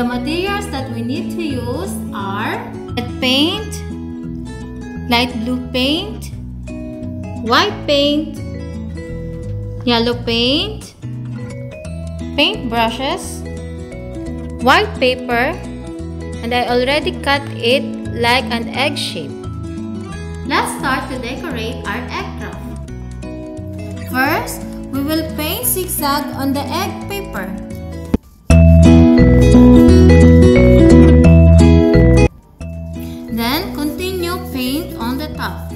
materials that we need to use are red paint, light blue paint, white paint, yellow paint, paint brushes, white paper, and I already cut it like an egg shape. Let's start to decorate our egg craft. First, we will paint zigzag on the egg paper. Then continue paint on the top.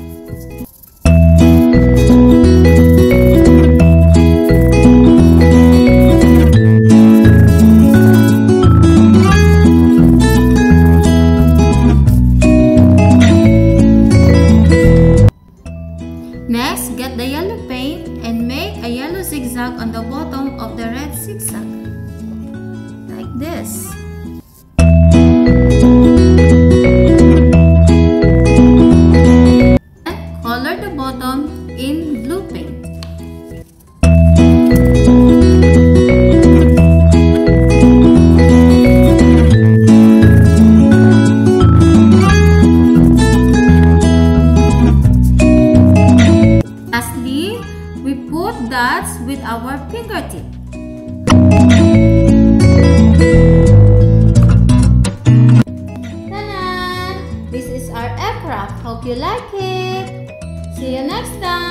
Next, get the yellow paint and make a yellow zigzag on the bottom of the red zigzag, like this. And color the bottom in blue paint. Lastly, we put dots with our fingertip. Ta-da! This is our egg craft. Hope you like it. See you next time.